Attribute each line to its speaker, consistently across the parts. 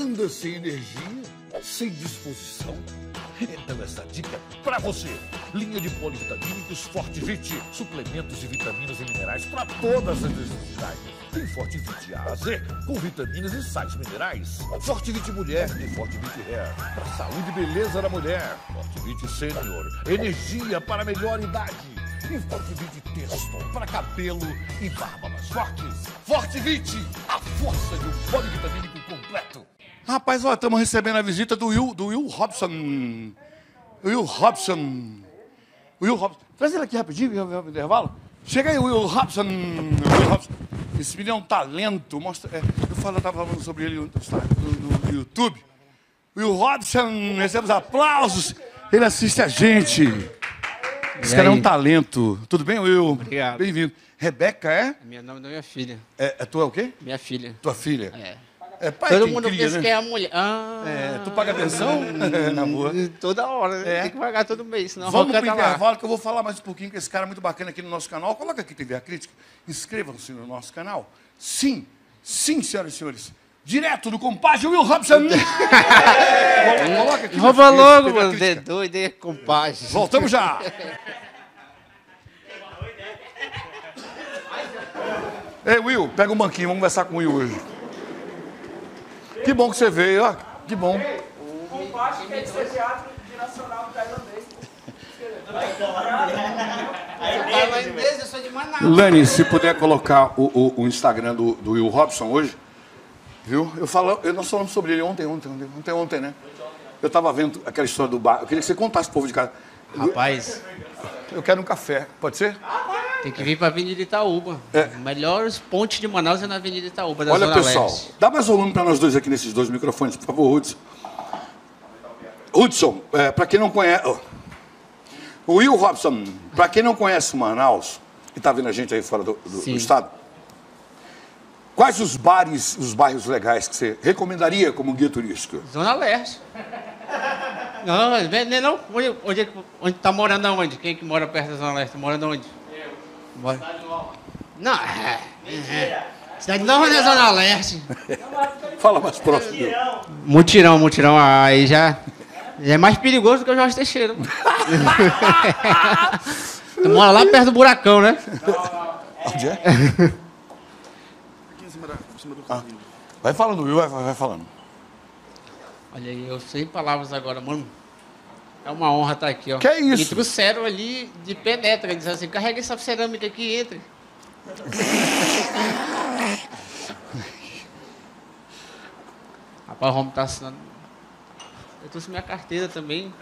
Speaker 1: anda sem energia, sem disposição? Então essa dica é pra você. Linha de polivitamínicos Fortivite. Suplementos de vitaminas e minerais para todas as necessidades. Tem Fortivite A a Z, com vitaminas e sais minerais. Fortivite Mulher e Fortivite Hair, para saúde e beleza da mulher. Fortivite Sênior, energia para melhor idade. E Fortivite Testo, para cabelo e barba mais fortes. Fortivite, a força de um polivitamínico completo. Rapaz, ó, estamos recebendo a visita do Will Robson. Will Robson. Traz ele aqui rapidinho, no intervalo. Chega aí, Will Robson. Esse menino é um talento. Mostra, eu estava falando sobre ele no YouTube. Will Robson, recebe os aplausos. Ele assiste a gente. Esse cara é um talento. Tudo bem, Will?
Speaker 2: Obrigado.
Speaker 1: Bem-vindo. Rebeca, é?
Speaker 2: Meu nome da minha filha.
Speaker 1: É tua o quê?
Speaker 2: Minha filha.
Speaker 1: Tua filha?
Speaker 2: É.
Speaker 1: É pai
Speaker 2: Todo
Speaker 1: quem
Speaker 2: mundo
Speaker 1: cria,
Speaker 2: pensa
Speaker 1: né?
Speaker 2: que é a mulher.
Speaker 1: Tu paga atenção na rua?
Speaker 2: Toda hora, né?
Speaker 1: É.
Speaker 2: Tem que pagar todo mês, senão
Speaker 1: Vamos
Speaker 2: a
Speaker 1: pro
Speaker 2: roca tá lá.
Speaker 1: intervalo que eu vou falar mais um pouquinho com esse cara muito bacana aqui no nosso canal. Coloca aqui TV A Crítica. Inscrevam-se no nosso canal. Sim, senhoras e senhores. Direto do compadre Will Robson. Coloca aqui.
Speaker 2: Rouba
Speaker 1: TV
Speaker 2: logo,
Speaker 1: A
Speaker 2: mano.
Speaker 1: Crítica.
Speaker 2: Doido, é compadre.
Speaker 1: Voltamos já. Ei, Will, pega um banquinho. Vamos conversar com o Will hoje. Que bom que você veio, ó. Que bom.
Speaker 3: O compadre quer ser teatro de nacional tailandês.
Speaker 2: Tailandês, eu sou de Manaus.
Speaker 1: Lani, se puder colocar o Instagram do Will Robson hoje, viu? Nós falamos sobre ele ontem, né? Eu estava vendo aquela história do bar. Eu queria que você contasse pro povo de casa.
Speaker 2: Rapaz,
Speaker 1: Eu quero um café, pode ser?
Speaker 2: tem que vir pra Avenida Itaúba.
Speaker 1: É.
Speaker 2: Melhores pontes de Manaus é na Avenida Itaúba, da
Speaker 1: Olha,
Speaker 2: Zona
Speaker 1: pessoal,
Speaker 2: Leste.
Speaker 1: dá mais volume para nós dois aqui nesses dois microfones, por favor, Hudson. Hudson, para quem não conhece... O Will Robson, para quem não conhece Manaus, e está vendo a gente aí fora do estado, quais os bairros legais que você recomendaria como guia turístico?
Speaker 2: Zona Leste. Não. Onde tá morando aonde? Quem que mora perto da Zona Leste? Morando onde? Eu. Não, Cidade Nova não é Zona Leste.
Speaker 1: Fala mais próximo.
Speaker 2: Mutirão, aí já é mais perigoso do que o Jorge Teixeira. Tu mora lá perto do buracão, né?
Speaker 1: Onde é? Aqui em cima do carrinho. Vai falando, Will, vai falando.
Speaker 2: Olha aí, eu sem palavras agora, mano. É uma honra estar aqui, ó.
Speaker 1: Que é isso?
Speaker 2: Me trouxeram ali de penetra, disseram assim, carrega essa cerâmica aqui e entre. Rapaz, o Romo tá assinando. Eu trouxe minha carteira também.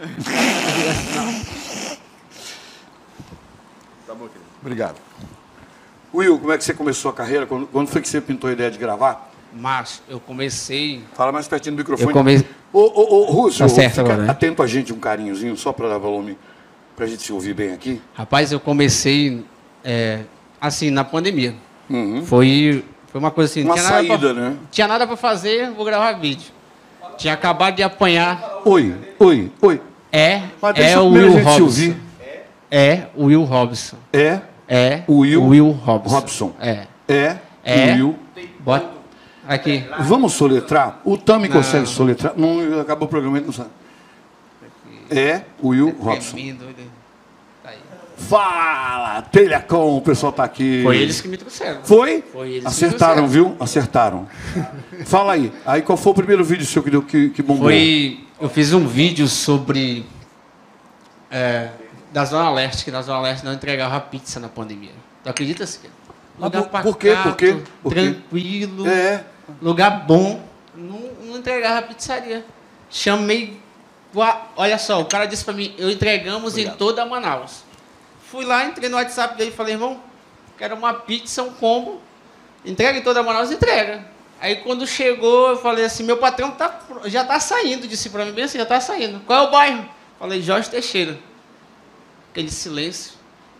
Speaker 1: Tá bom, querido. Obrigado. Will, como é que você começou a carreira? Quando foi que você pintou a ideia de gravar?
Speaker 2: Mas eu comecei...
Speaker 1: Fala mais pertinho do microfone.
Speaker 2: Eu comecei...
Speaker 1: Ô, Rússio,
Speaker 2: Tá certo
Speaker 1: fica
Speaker 2: agora, né?
Speaker 1: atento a gente, um carinhozinho, só para dar volume, para a gente se ouvir bem aqui.
Speaker 2: Rapaz, eu comecei, assim, na pandemia.
Speaker 1: Uhum.
Speaker 2: Foi uma coisa assim...
Speaker 1: Uma saída, né?
Speaker 2: Tinha nada para fazer, vou gravar vídeo. Tinha acabado de apanhar...
Speaker 1: Oi. Mas deixa
Speaker 2: o
Speaker 1: primeiro a
Speaker 2: Will
Speaker 1: gente se
Speaker 2: Robson.
Speaker 1: ouvir.
Speaker 2: É o Will Robson.
Speaker 1: É
Speaker 2: o Will Robson.
Speaker 1: Robson.
Speaker 2: É.
Speaker 1: O Will.
Speaker 2: Bota aqui.
Speaker 1: Vamos soletrar? O Tami consegue soletrar? Não, acabou o programa, ele não sabe. É o Will Robson.
Speaker 2: Tá aí.
Speaker 1: Fala, Telhacom, o pessoal tá aqui.
Speaker 2: Foi eles que me trouxeram.
Speaker 1: Foi?
Speaker 2: Foi eles que
Speaker 1: Acertaram,
Speaker 2: me
Speaker 1: viu? Acertaram. Fala aí. Aí qual foi o primeiro vídeo seu que deu que bombou?
Speaker 2: Eu fiz um vídeo sobre da Zona Leste, que na Zona Leste não entregava pizza na pandemia. Tu acredita, Siqueira? Lugar
Speaker 1: por quê?
Speaker 2: pacato,
Speaker 1: Por quê? Por quê?
Speaker 2: tranquilo, lugar bom, não entregava pizzaria. Chamei, olha só, o cara disse pra mim, entregamos em toda Manaus. Fui lá, entrei no WhatsApp dele e falei, irmão, quero uma pizza, um combo, entrega em toda Manaus, entrega. Aí quando chegou, eu falei assim, meu patrão já tá saindo, disse pra mim, bem assim, já tá saindo. Qual é o bairro? Falei, Jorge Teixeira. Aquele silêncio.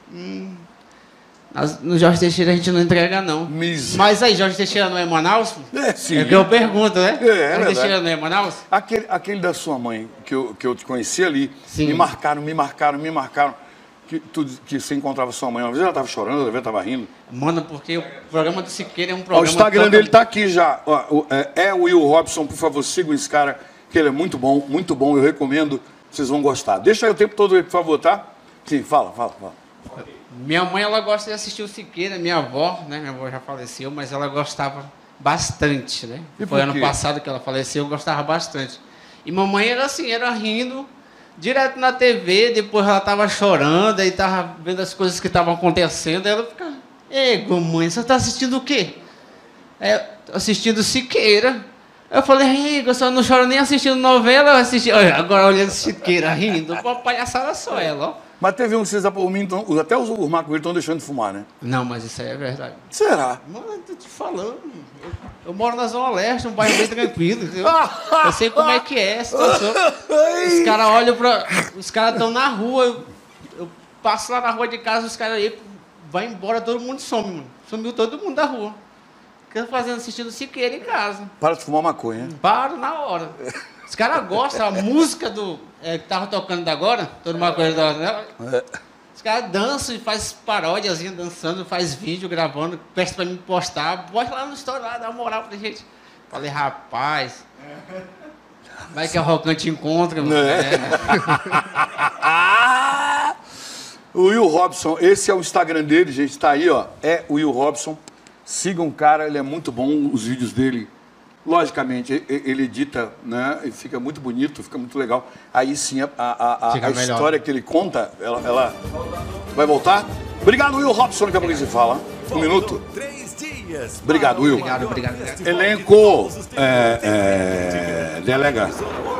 Speaker 2: No Jorge Teixeira a gente não entrega, não. Mas aí, Jorge Teixeira não é Manaus?
Speaker 1: Sim.
Speaker 2: É o que eu pergunto, né?
Speaker 1: Jorge
Speaker 2: Teixeira não é Manaus?
Speaker 1: Aquele da sua mãe, que eu te conheci ali,
Speaker 2: Sim.
Speaker 1: me marcaram.
Speaker 4: que você encontrava sua mãe, uma vez ela estava chorando, outra vez estava rindo.
Speaker 2: Mano, porque o programa do Siqueira é um
Speaker 4: Ó,
Speaker 2: programa...
Speaker 4: o Instagram dele tá aqui já. Ó, é o Will Robson, por favor, sigam esse cara, que ele é muito bom, eu recomendo, vocês vão gostar. Deixa aí o tempo todo aí, por favor, tá? Sim, fala.
Speaker 2: Minha mãe, ela gosta de assistir o Siqueira, minha avó, né? Minha avó já faleceu, mas ela gostava bastante, né?
Speaker 4: E
Speaker 2: Foi
Speaker 4: por
Speaker 2: ano
Speaker 4: quê?
Speaker 2: passado que ela faleceu, eu gostava bastante. E mamãe era assim, era rindo, direto na TV, depois ela tava chorando, aí tava vendo as coisas que estavam acontecendo, aí ela ficava, ei, mãe, você tá assistindo o quê? Assistindo Siqueira. Eu falei, ei, a senhora não chora nem assistindo novela, agora olhando Siqueira, rindo, uma palhaçada só ela, ó.
Speaker 4: Mas teve um que vocês, por mim, então, até os Marco Verde estão deixando de fumar, né?
Speaker 2: Não, mas isso aí é verdade.
Speaker 4: Será?
Speaker 2: Mano, eu tô te falando. Eu moro na Zona Leste, um bairro bem tranquilo, entendeu? Eu sei como é que é a situação. Os caras olham pra... Os caras estão na rua, eu passo lá na rua de casa, os caras aí vai embora, todo mundo some, mano. Sumiu todo mundo da rua. O que eu tô fazendo? Assistindo Siqueira em casa.
Speaker 4: Para de fumar maconha, hein?
Speaker 2: Paro na hora. Os caras gostam, a música que tava tocando agora, todo maconheiro da hora, né? Os caras dançam e faz paródiazinha, dançando, faz vídeo, gravando, peça pra mim postar, bota lá no story lá, dá uma moral pra gente. Falei, rapaz, vai que a Rocante encontra, mano.
Speaker 4: O Will Robson, esse é o Instagram dele, gente, tá aí, ó. É o Will Robson. Sigam o cara, ele é muito bom, os vídeos dele. Logicamente, ele edita, né? E fica muito bonito, fica muito legal. Aí sim, a história que ele conta, ela vai voltar. Obrigado, Will Robson, daqui a pouco se fala. Um minuto.
Speaker 5: 3 dias.
Speaker 4: Obrigado, Will.
Speaker 2: Obrigado.
Speaker 4: Elenco, delega.